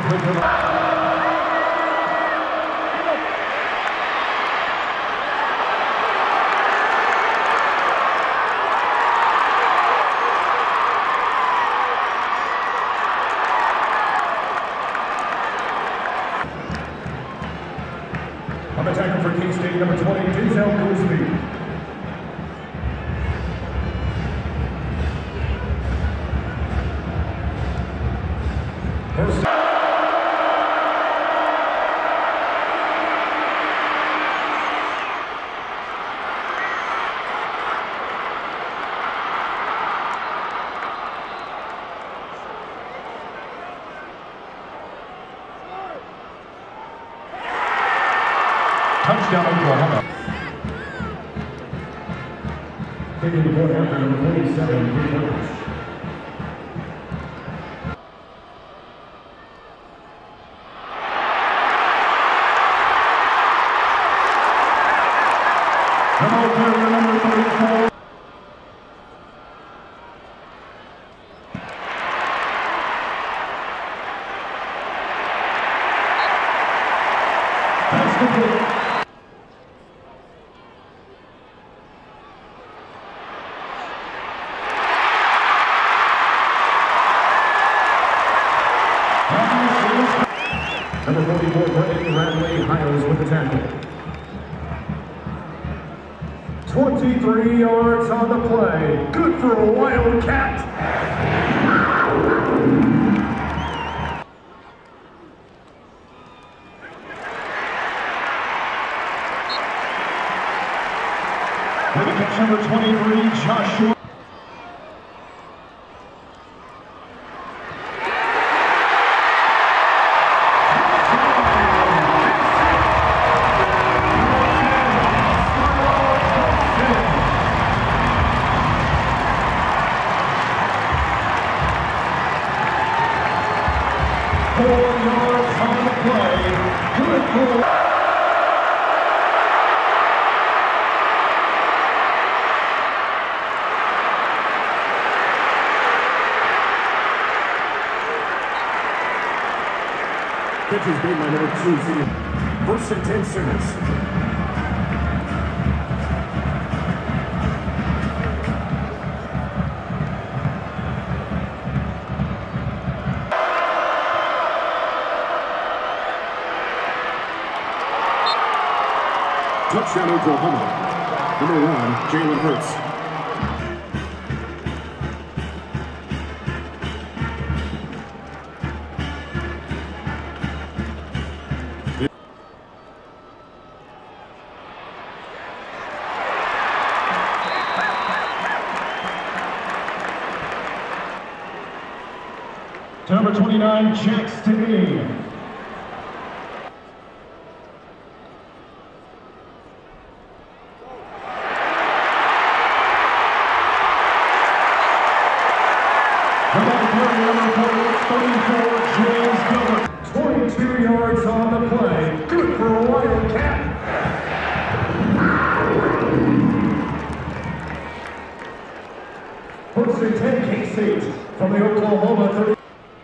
I'm attacking for K-State, number 20, Gooseby. Touchdown, Oklahoma. Taking the ball after number 47, Wildcats. Number 34. That's complete. Number 44, Brandon Radley Hiles with the tackle. 23 yards on the play. Good for a Wildcat. With the catch, number 23, Joshua. Pitch is made by number 2, Simmons. 1st and 10, Simmons. Touchdown, Oklahoma. Number 1, Jalen Hurts. To number 29, Jackson. Number 34, James Gilbert. 22 yards on the play. Good for a Wildcat. First and 10, K-State from the Oklahoma 30.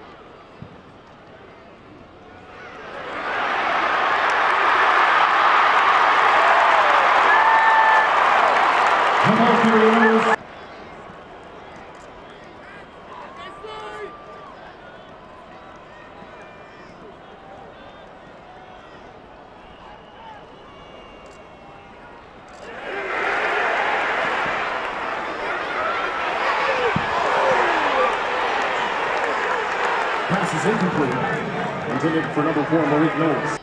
Pass is incomplete. Intended for number 4, Malik Knowles.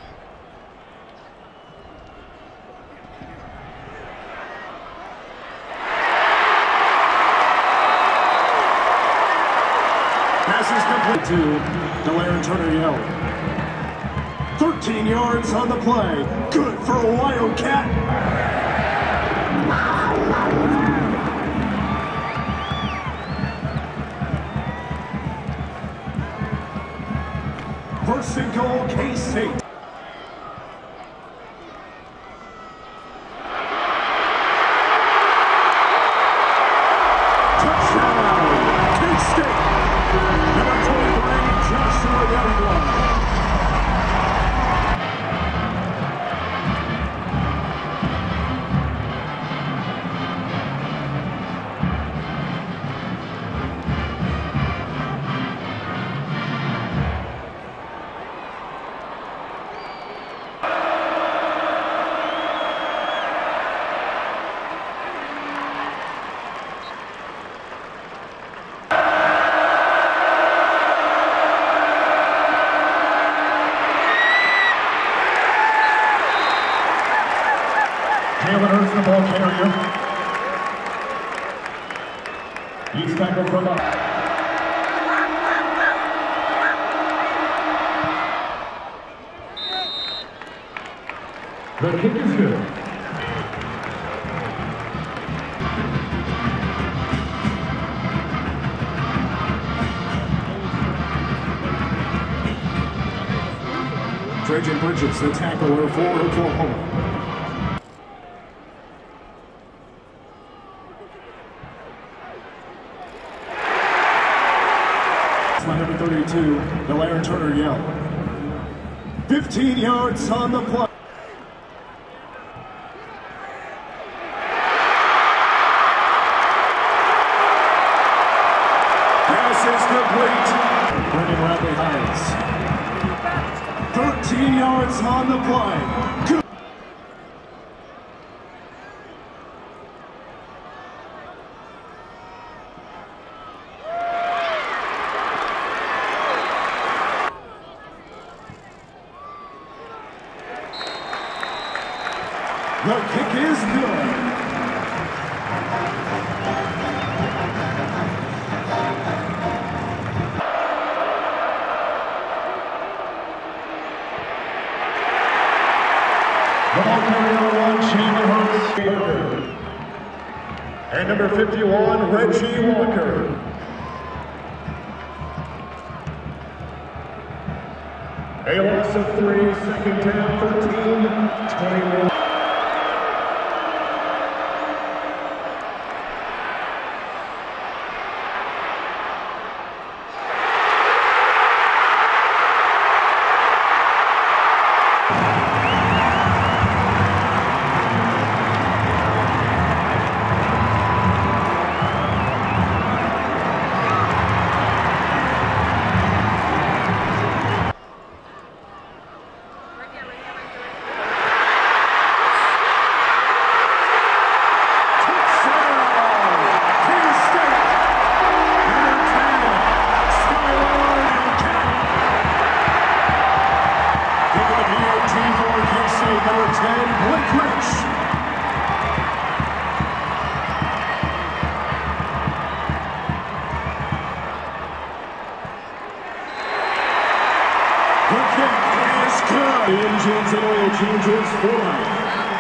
Pass is complete to Delaire Turner-Yell. 13 yards on the play. Good for a Wildcat. First and goal, K-State. Touchdown, K-State. Number 23, Joshua Youngblood. He's tackled from up. The kick is good. Trajan Bridges, the tackler for Oklahoma. Number 32, Delaire Turner Yell. 15 yards on the play. Pass is complete. Brendan Radley Hines. 13 yards on the play. Good. The kick is good. The ball carrier on Chandler Barker. And number 51, Reggie Walker. A loss of 3, second down, 13-21. Engines and oil changes for life.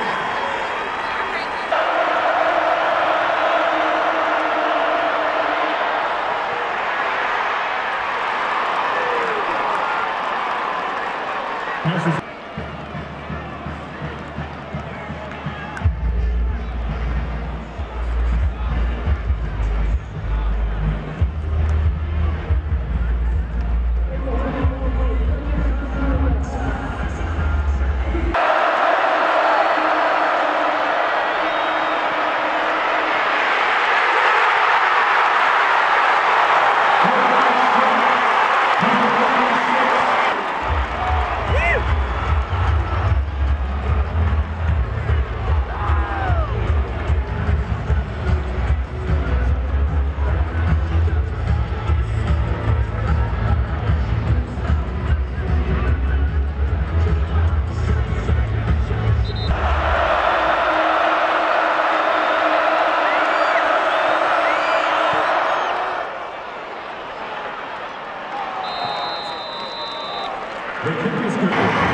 The kick is good.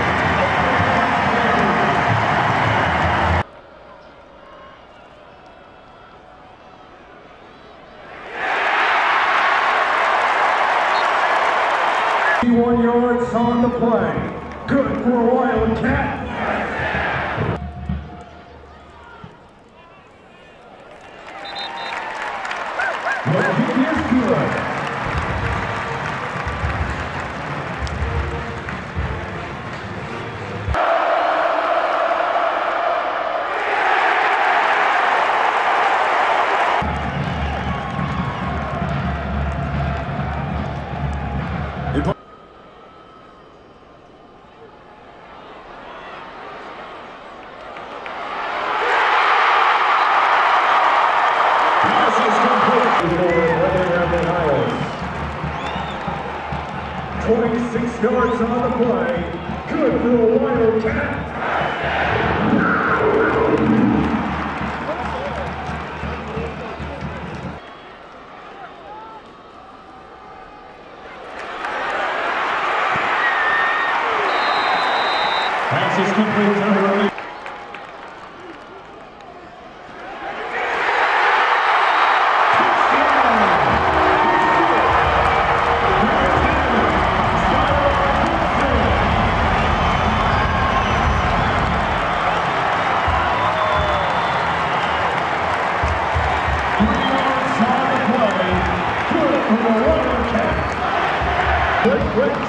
One yards on the play. Good for a Wildcat. The kick is good. Pass is complete. 26 yards on the play. Good for a Wildcat. for the Wildcats. Good Rich.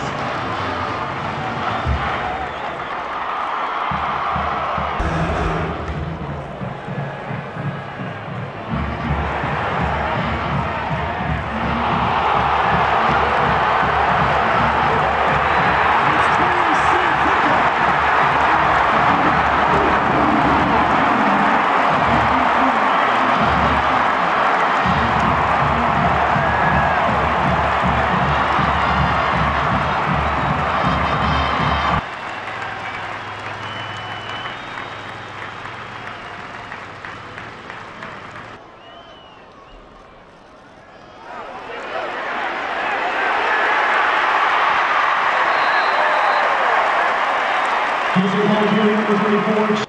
Using ball carrier number 34.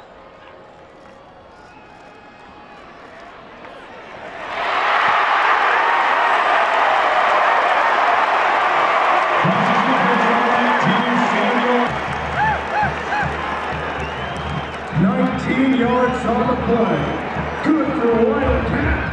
Yards on the play. Good for Wildcat.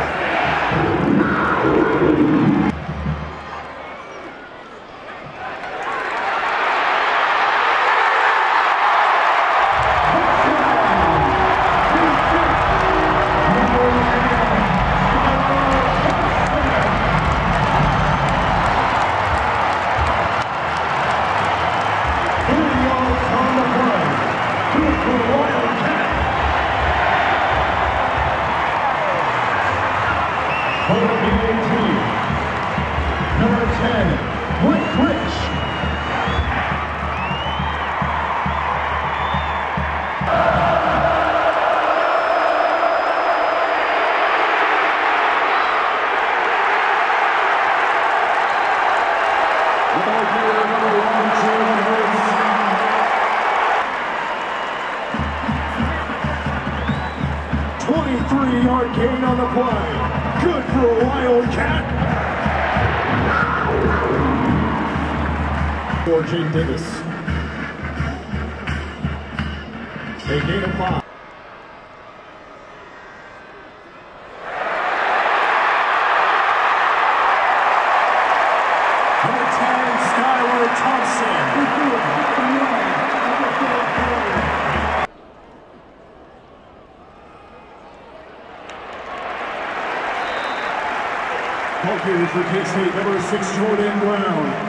Number 10, Wildcats. Yard gain on the play. Good for a Wildcat. For Jane Davis. A gain of 5. Number 10, Skylar Thompson. Ball carrier for K-State, number 6, Jordan Brown.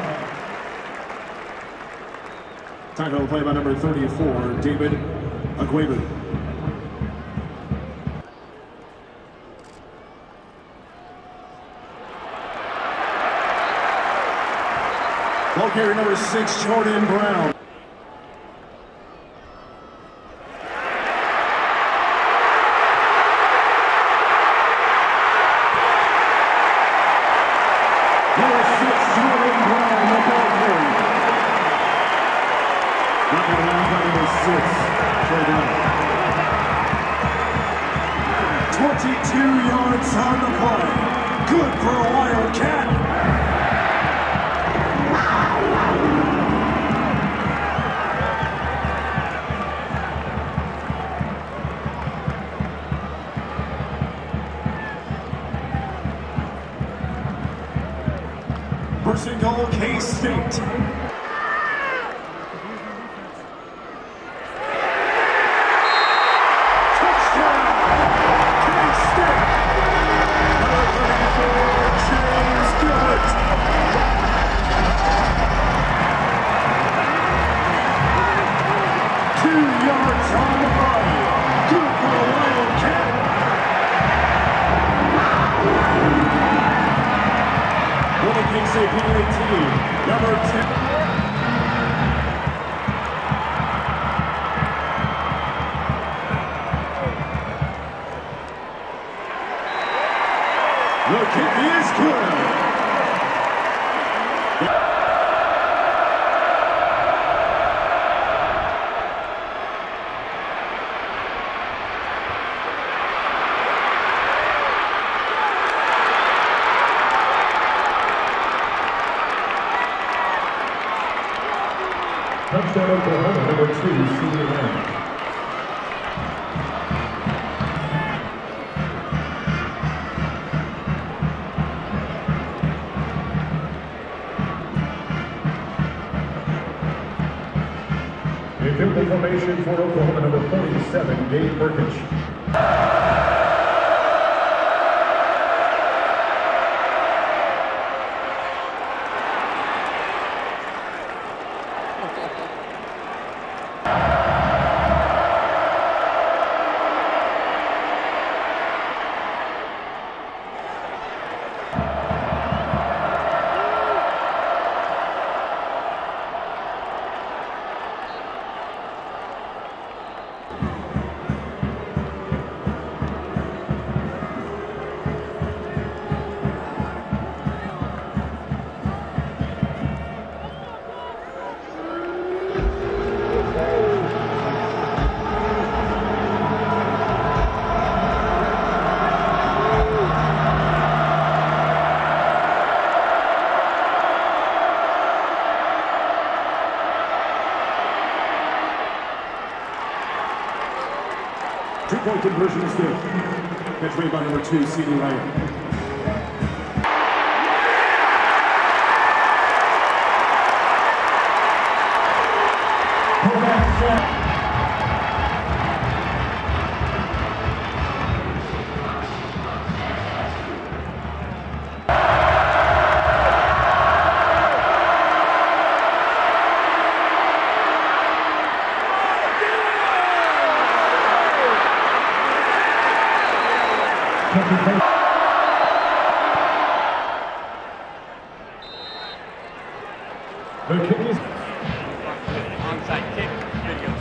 Tackle play by number 34, David Aguabu. Ball carrier number 6, Jordan Brown. Number 6, Jordan Brown, the ball carrier. Knocking around by number 6, Trey Brown. 22 yards on the play. Good for a Wildcat. First and goal, K-State. K-State number 10. The kick is good. Touchdown Oklahoma, number 2, senior man. the formation for Oklahoma, number 47, Dave Burkich. Two-point conversion is good. Catch made by number 2, C.D. Lamb. The kick is onside kick. Good goes.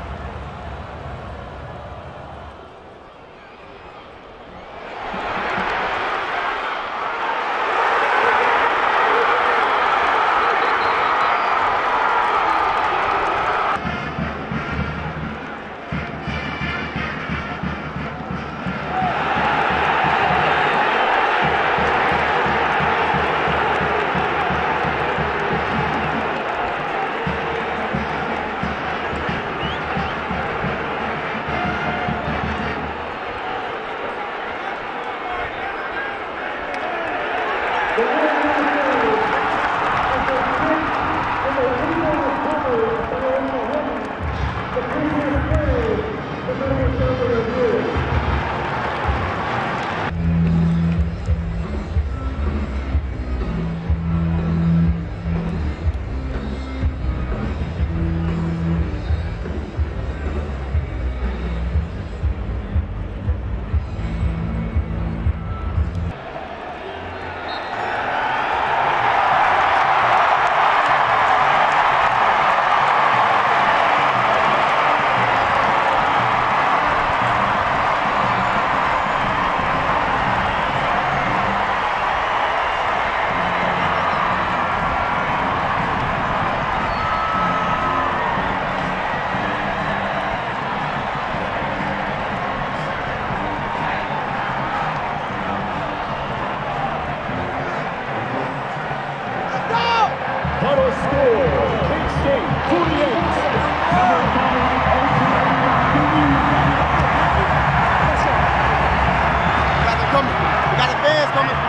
final score, K-State 48. We got the fans coming.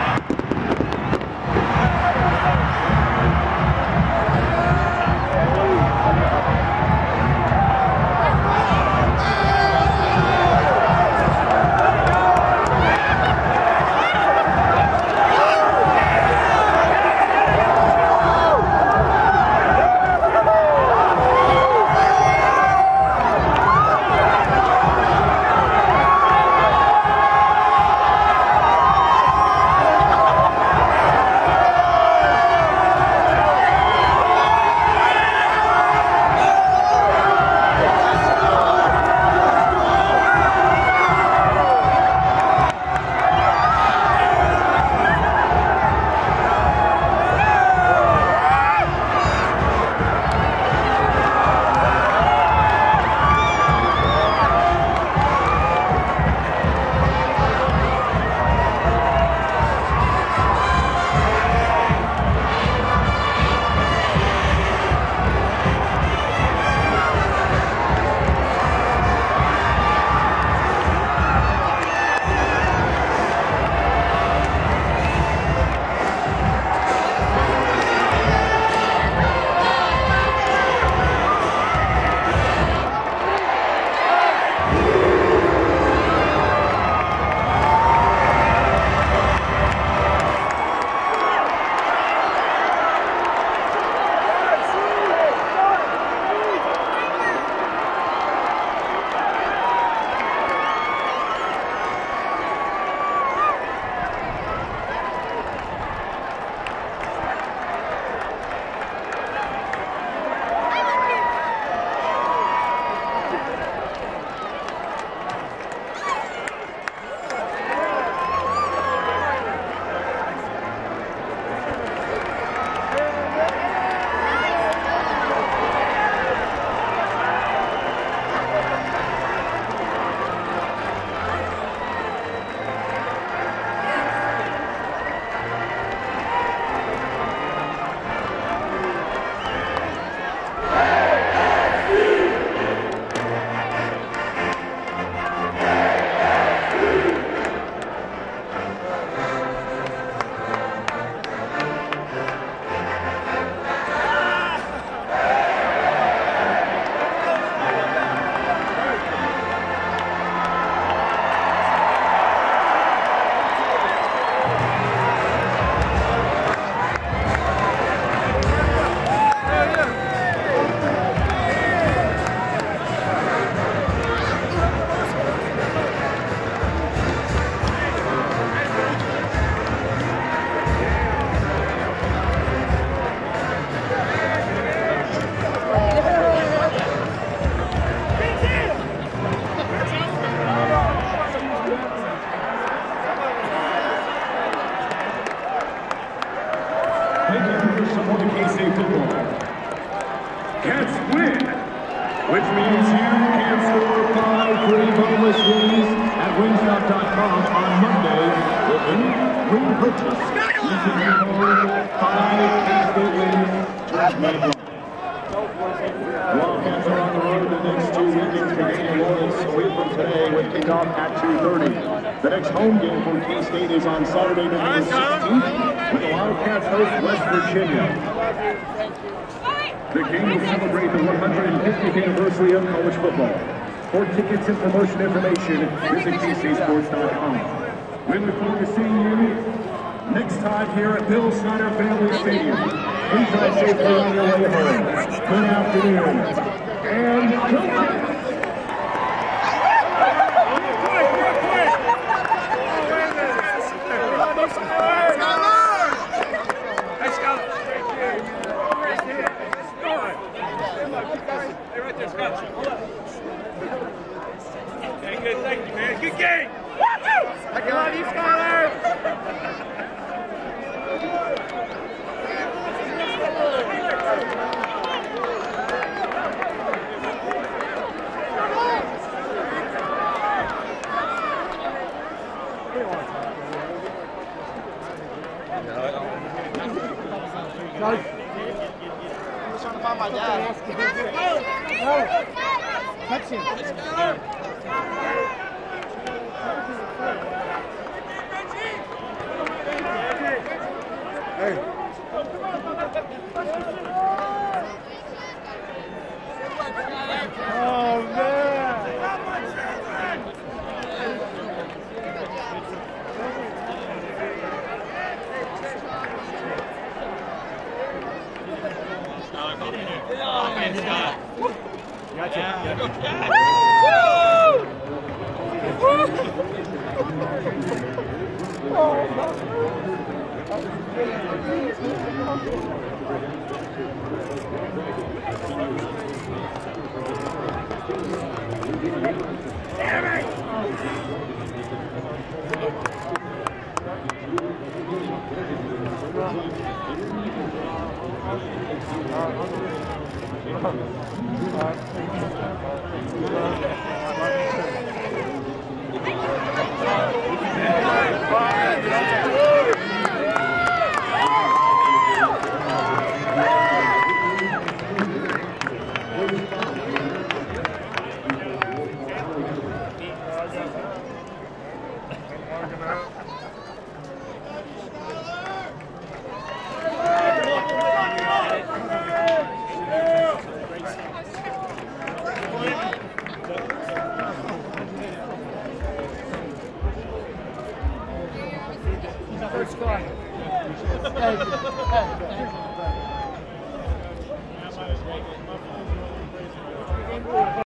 Thank you for supporting K-State football. Cats win, which means you can score 5 free boneless wings at wingstop.com on Monday with any wing purchase. You can reward 5 K-State wings just like one. Wildcats are on the road the next 2 weekends for gaining Lawrence a week from today with kickoff at 2:30. The next home game for K-State is on Saturday, November 16th, when the Wildcats host West Virginia. The game will celebrate the 150th anniversary of college football. For tickets and promotion information, visit KStateSports.com. We look forward to seeing you next time here at Bill Snyder Family Stadium. Please drive safely on your way home. Good afternoon. And go Cats! Hey, right there, Scott. Hold up. Okay, good. Thank you, man. Good game. I love you, Skylar. I'm trying to find my dad. Touch him. Hey. Oh, man. First squad.